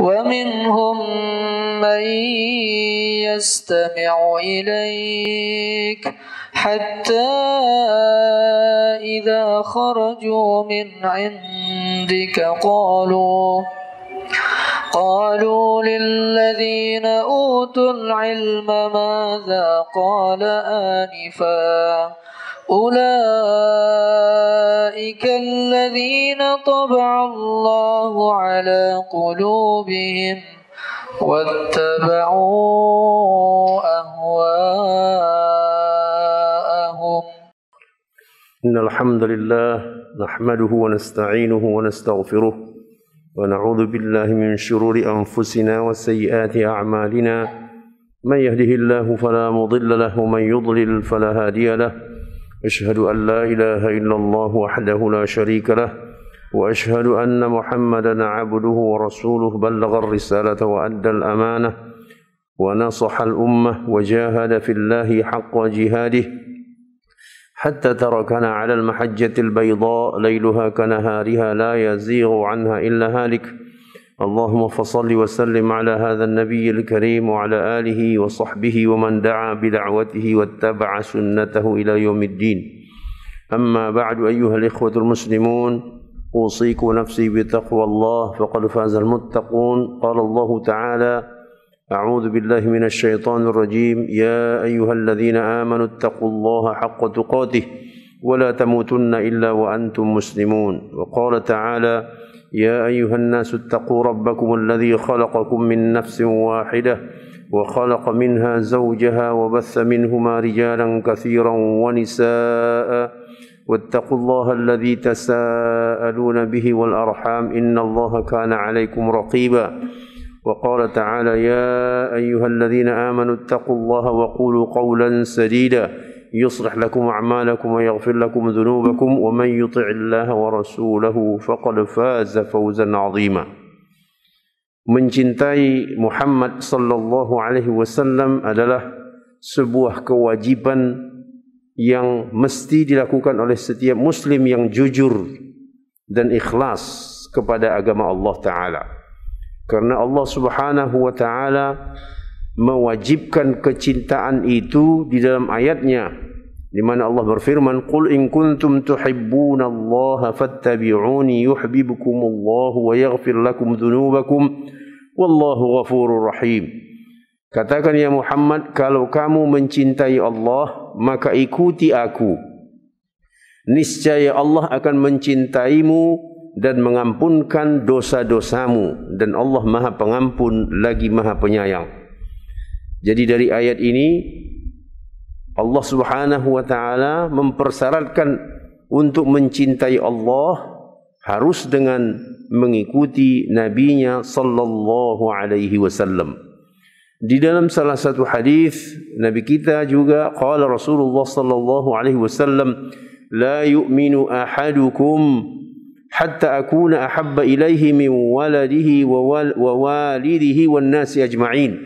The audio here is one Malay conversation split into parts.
ومنهم من يستمع إليك حتى إذا خرجوا من عندك قالوا للذين أوتوا العلم ماذا قال آنفا أولئك الذين طبع الله على قلوبهم واتبعوا أهواءهم. إن الحمد لله نحمده ونستعينه ونستغفره ونعوذ بالله من شرور أنفسنا وسيئات أعمالنا من يهده الله فلا مضل له ومن يضلل فلا هادي له أشهد أن لا إله إلا الله وحده لا شريك له وأشهد أن محمدا عبده ورسوله بلغ الرسالة وأدى الأمانة ونصح الأمة وجاهد في الله حق جهاده حتى تركنا على المحجة البيضاء ليلها كنهارها لا يزيغ عنها إلا هالك. اللهم فصل وسلم على هذا النبي الكريم وعلى آله وصحبه ومن دعا بدعوته واتبع سنته إلى يوم الدين. أما بعد أيها الإخوة المسلمون أوصيكم نفسي بتقوى الله فقد فاز المتقون. قال الله تعالى أعوذ بالله من الشيطان الرجيم يا أيها الذين آمنوا اتقوا الله حق تقاته ولا تموتن إلا وأنتم مسلمون. وقال تعالى يا أيها الناس اتقوا ربكم الذي خلقكم من نفس واحدة وخلق منها زوجها وبث منهما رجالا كثيرا ونساء واتقوا الله الذي تساءلون به والأرحام إن الله كان عليكم رقيبا. وقال تعالى يا أيها الذين آمنوا اتقوا الله وقولوا قولا سديدا يصلح لكم أعمالكم ويغفر لكم ذنوبكم ومن يطع الله ورسوله فقد فاز فوزا عظيما. Mencintai Muhammad sallallahu alaihi wasallam adalah sebuah kewajiban yang mesti dilakukan oleh setiap muslim yang jujur dan ikhlas kepada agama Allah Ta'ala. Karena Allah Subhanahu wa Ta'ala mewajibkan kecintaan itu di dalam ayatnya, di mana Allah berfirman, "Qul in kuntum tuhibbunallaha fattabi'uni yuhibbukumullahu wa yaghfir lakum dzunubakum wallahu ghafurur rahim." Katakan ya Muhammad, kalau kamu mencintai Allah, maka ikuti aku. Niscaya Allah akan mencintaimu dan mengampunkan dosa-dosamu, dan Allah Maha Pengampun lagi Maha Penyayang. Jadi dari ayat ini Allah Subhanahu wa Ta'ala mempersyaratkan untuk mencintai Allah harus dengan mengikuti nabinya sallallahu alaihi wasallam. Di dalam salah satu hadis Nabi kita juga qala Rasulullah sallallahu alaihi wasallam la yu'minu ahadukum hatta akuna ahabba ilaihi min waladihi wa walidihi wan nasi ajma'in.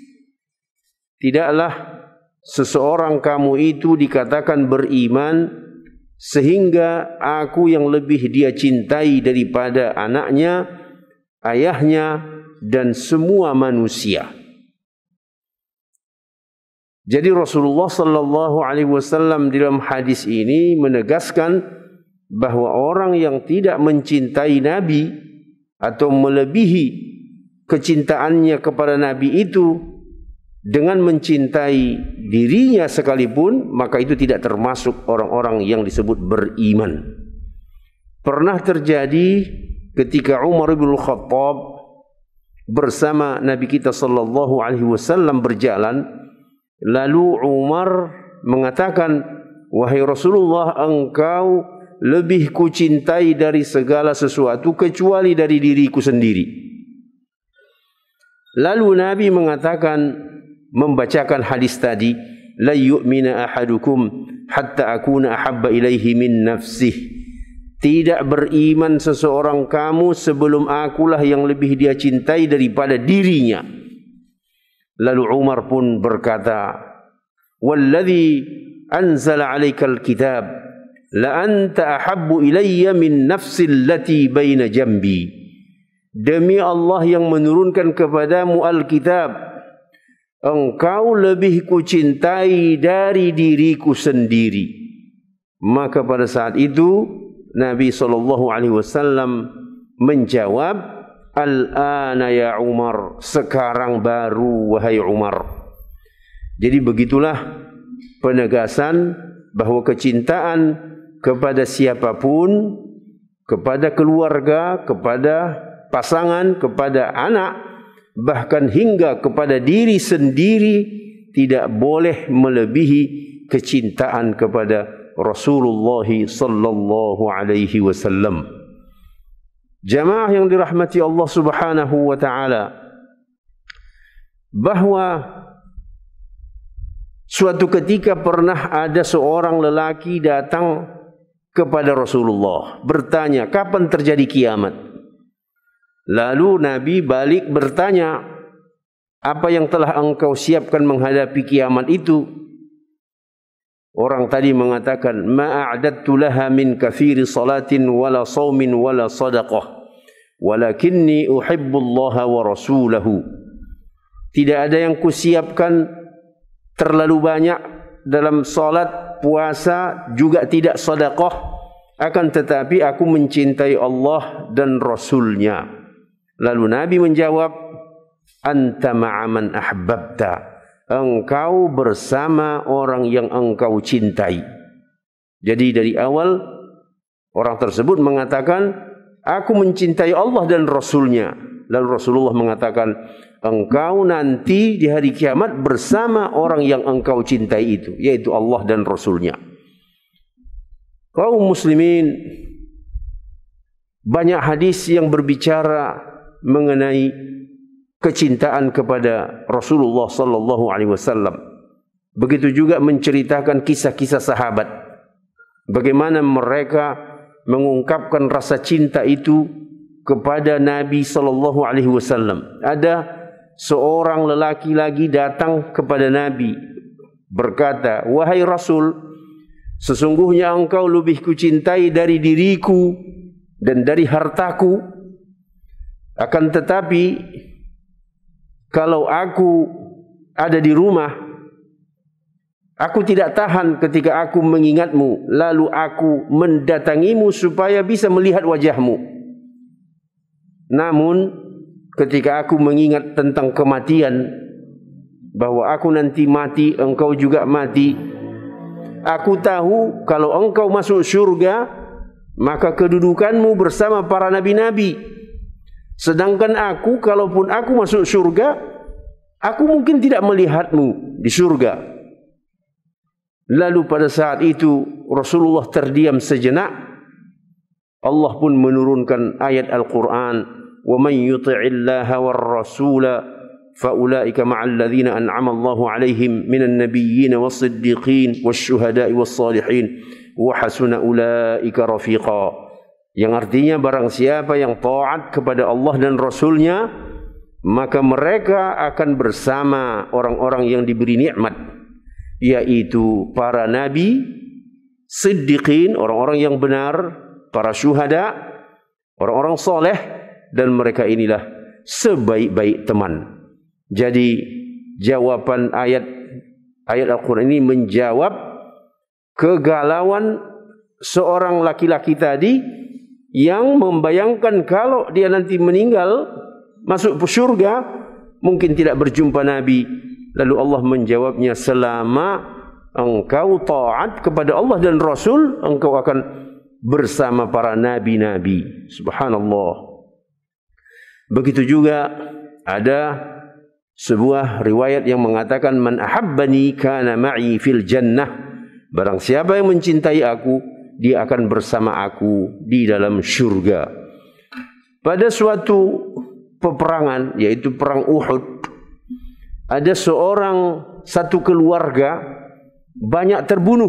Tidaklah seseorang kamu itu dikatakan beriman sehingga aku yang lebih dia cintai daripada anaknya, ayahnya dan semua manusia. Jadi Rasulullah sallallahu alaihi wasallam dalam hadis ini menegaskan bahwa orang yang tidak mencintai Nabi atau melebihi kecintaannya kepada Nabi itu dengan mencintai dirinya sekalipun, maka itu tidak termasuk orang-orang yang disebut beriman. Pernah terjadi ketika Umar bin Khattab bersama Nabi kita sallallahu alaihi wasallam berjalan, lalu Umar mengatakan, "Wahai Rasulullah, engkau lebih kucintai dari segala sesuatu kecuali dari diriku sendiri." Lalu Nabi mengatakan, membacakan hadis tadi, "La yu'mina ahadukum hatta akuna ahabba ilaihi min nafsihi." Tidak beriman seseorang kamu sebelum akulah yang lebih dia cintai daripada dirinya. Lalu Umar pun berkata, "Walladzi anzala 'alaikal kitab la anta ahabbu ilayya min nafsi allati baina jambi." demi Allah yang menurunkan kepadamu Alkitab, engkau lebih kucintai dari diriku sendiri. Maka pada saat itu Nabi SAW menjawab, Al-ana ya Umar, sekarang baru wahai Umar. Jadi begitulah penegasan bahawa kecintaan kepada siapapun, kepada keluarga, kepada pasangan, kepada anak, bahkan hingga kepada diri sendiri, tidak boleh melebihi kecintaan kepada Rasulullah sallallahu alaihi wasallam. Jamaah yang dirahmati Allah Subhanahu wa taala, bahwa suatu ketika pernah ada seorang lelaki datang kepada Rasulullah bertanya, kapan terjadi kiamat? Lalu Nabi balik bertanya, apa yang telah engkau siapkan menghadapi kiamat itu? Orang tadi mengatakan, ma'a'adattu laha min kathiri salatin wala sawmin wala sadaqah, walakinni uhibbullaha wa rasulahu. Tidak ada yang kusiapkan terlalu banyak dalam salat, puasa, juga tidak sedekah, akan tetapi aku mencintai Allah dan Rasulnya. Lalu Nabi menjawab, anta ma'aman ahbabta, engkau bersama orang yang engkau cintai. Jadi dari awal orang tersebut mengatakan, aku mencintai Allah dan Rasulnya. Lalu Rasulullah mengatakan, engkau nanti di hari kiamat bersama orang yang engkau cintai itu, yaitu Allah dan Rasulnya. Kaum muslimin, banyak hadis yang berbicara mengenai kecintaan kepada Rasulullah sallallahu alaihi wasallam. Begitu juga menceritakan kisah-kisah sahabat, bagaimana mereka mengungkapkan rasa cinta itu kepada Nabi sallallahu alaihi wasallam. Ada seorang lelaki lagi datang kepada Nabi berkata, wahai Rasul, sesungguhnya engkau lebih kucintai dari diriku dan dari hartaku. Akan tetapi kalau aku ada di rumah, aku tidak tahan ketika aku mengingatmu, lalu aku mendatangimu supaya bisa melihat wajahmu. Namun ketika aku mengingat tentang kematian, bahwa aku nanti mati, engkau juga mati, aku tahu kalau engkau masuk syurga, maka kedudukanmu bersama para nabi-nabi. Sedangkan aku, kalaupun aku masuk syurga, aku mungkin tidak melihatmu di syurga. Lalu pada saat itu Rasulullah terdiam sejenak. Allah pun menurunkan ayat Al-Quran, وَمَنْ يُطِعِ اللَّهَ وَالرَّسُولَ فَأُولَٰئِكَ مَعَ الَّذِينَ أَنْعَمَ اللَّهُ عَلَيْهِمْ مِنَ النَّبِيِّينَ وَالصِّدِّيقِينَ وَالشُّهَدَاءِ وَالصَّالِحِينَ وَحَسُنَ أُولَٰئِكَ رَفِيقًا. Yang artinya barang siapa yang taat kepada Allah dan Rasulnya, maka mereka akan bersama orang-orang yang diberi nikmat, yaitu para nabi, siddiqin, orang-orang yang benar, para syuhada, orang-orang soleh, dan mereka inilah sebaik-baik teman. Jadi jawaban ayat Al-Quran ini menjawab kegalauan seorang laki-laki tadi yang membayangkan kalau dia nanti meninggal masuk surga, mungkin tidak berjumpa Nabi. Lalu Allah menjawabnya, selama engkau taat kepada Allah dan Rasul, engkau akan bersama para nabi-nabi. Subhanallah. Begitu juga ada sebuah riwayat yang mengatakan, man ahabbani kana ma'i fil jannah, barang siapa yang mencintai aku, dia akan bersama aku di dalam syurga. Pada suatu peperangan, yaitu perang Uhud, ada satu keluarga banyak terbunuh.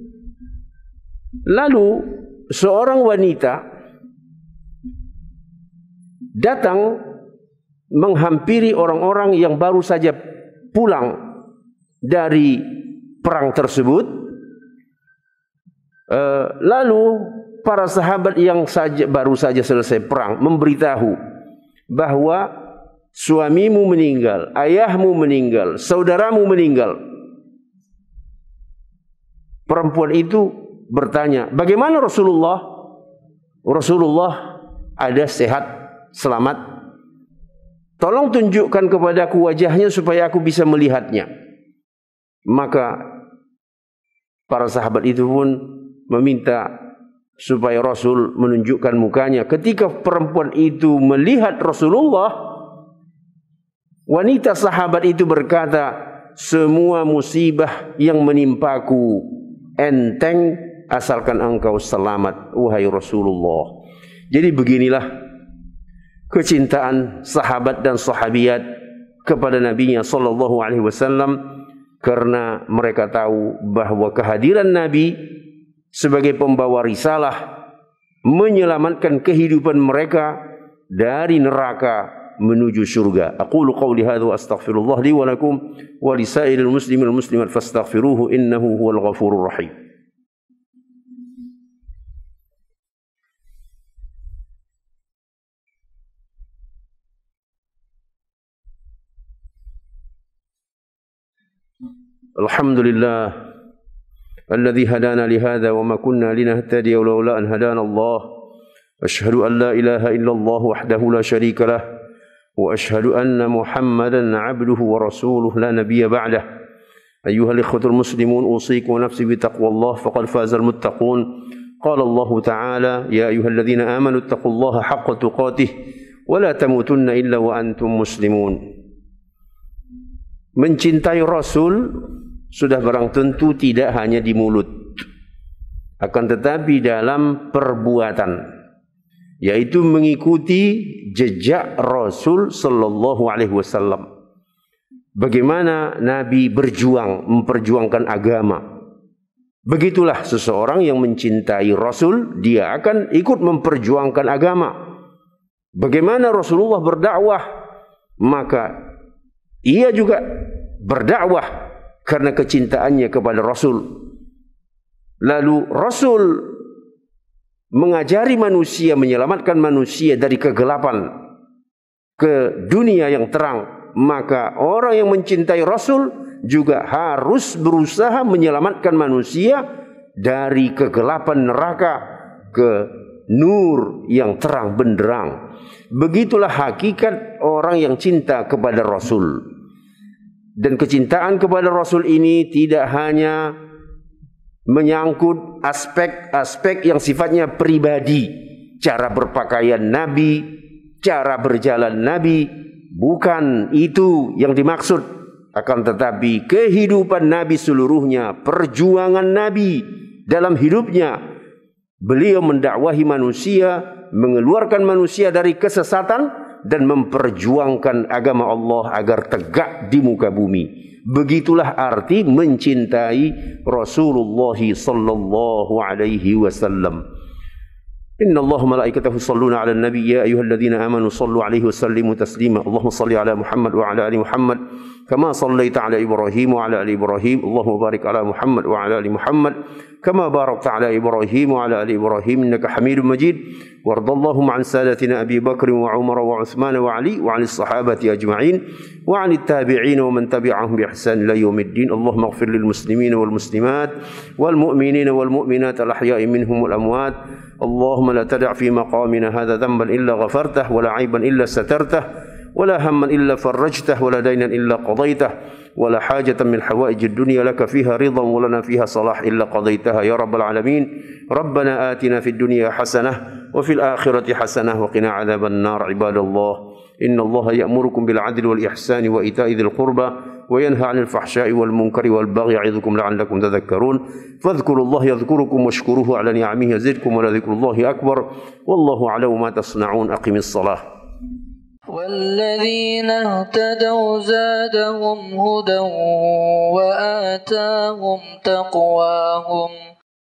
Lalu seorang wanita datang menghampiri orang-orang yang baru saja pulang dari perang tersebut. Lalu para sahabat yang baru saja selesai perang memberitahu bahwa suamimu meninggal, ayahmu meninggal, saudaramu meninggal. Perempuan itu bertanya, bagaimana Rasulullah? Rasulullah ada sehat, selamat. Tolong tunjukkan kepadaku wajahnya supaya aku bisa melihatnya. Maka para sahabat itu pun meminta supaya Rasul menunjukkan mukanya. Ketika perempuan itu melihat Rasulullah, wanita sahabat itu berkata, semua musibah yang menimpaku enteng asalkan engkau selamat, wahai Rasulullah. Jadi beginilah kecintaan sahabat dan sahabiat kepada Nabi-Nya sallallahu alaihi wasallam, karena mereka tahu bahwa kehadiran Nabi sebagai pembawa risalah menyelamatkan kehidupan mereka dari neraka menuju surga. Aqulu qawli hadza wa astaghfirullah li wa lakum wa lisairil muslimin wal muslimat fastaghfiruhu innahu huwal ghafurur rahim. Alhamdulillah alladzi hadana li hadza wa ma kunna linahtadiya laula an hadana Allah. Asyhadu an la ilaha illallah wahdahu la syarika lah wa asyhadu anna Muhammadan 'abduhu wa rasuluhu la nabiyya ba'dah. Ayyuhal ikhwatul muslimun, usikum wa nafsi bi taqwallah faqad fazal muttaqun. Qala Allah ta'ala, ya ayyuhalladzina amanu taqullaha haqqa tuqatih wa la tamutunna illa wa antum muslimun. Mencintai Rasul sudah barang tentu tidak hanya di mulut, akan tetapi dalam perbuatan, yaitu mengikuti jejak Rasul sallallahu alaihi wasallam. Bagaimana Nabi berjuang memperjuangkan agama, begitulah seseorang yang mencintai Rasul, dia akan ikut memperjuangkan agama. Bagaimana Rasulullah berdakwah, maka ia juga berdakwah karena kecintaannya kepada Rasul. Lalu Rasul mengajari manusia, menyelamatkan manusia dari kegelapan ke dunia yang terang. Maka orang yang mencintai Rasul juga harus berusaha menyelamatkan manusia dari kegelapan neraka ke nur yang terang benderang. Begitulah hakikat orang yang cinta kepada Rasul. Dan kecintaan kepada Rasul ini tidak hanya menyangkut aspek-aspek yang sifatnya pribadi, cara berpakaian Nabi, cara berjalan Nabi, bukan itu yang dimaksud. Akan tetapi kehidupan Nabi seluruhnya, perjuangan Nabi dalam hidupnya. Beliau mendakwahi manusia, mengeluarkan manusia dari kesesatan dan memperjuangkan agama Allah agar tegak di muka bumi. Begitulah arti mencintai Rasulullah sallallahu alaihi wasallam. Inna Allah malaikatahu yusalluna 'alan nabi ya ayyuhalladzina amanu sallu 'alaihi wa sallimu taslima. Allahumma shalli 'ala Muhammad wa 'ala ali Muhammad kama shallaita 'ala Ibrahim wa 'ala ali Ibrahim. Allahumma barik 'ala Muhammad wa 'ala ali Muhammad kama barakta 'ala Ibrahim wa 'ala ali Ibrahim innaka Hamidum Majid. Wardallahum 'an sadatina Abi Bakr wa Umar wa Utsman wa Ali wa 'anil sahabati ajma'in wa 'anit tabi'in wa man tabi'ahum bi ihsan ila yaumiddin. Allahumma ighfir lil muslimina wal muslimat wal mu'minina wal mu'minat al ahya'i minhum wal amwat. اللهم لا تدع في مقامنا هذا ذنبا إلا غفرته ولا عيبا إلا سترته ولا هما إلا فرجته ولا دينا إلا قضيته ولا حاجة من حوائج الدنيا لك فيها رضا ولنا فيها صلاح إلا قضيتها يا رب العالمين. ربنا آتنا في الدنيا حسنة وفي الآخرة حسنة وقنا عذاب النار. عباد الله إن الله يأمركم بالعدل والإحسان وإيتاء ذي القربى وينهى عن الفحشاء والمنكر والبغي يعظكم لعلكم تذكرون. فاذكروا الله يذكركم واشكروه على نعمه يزدكم ولذكر الله أكبر والله أعلم ما تصنعون. أقم الصلاة. والذين اهتدوا زادهم هدى وآتاهم تقواهم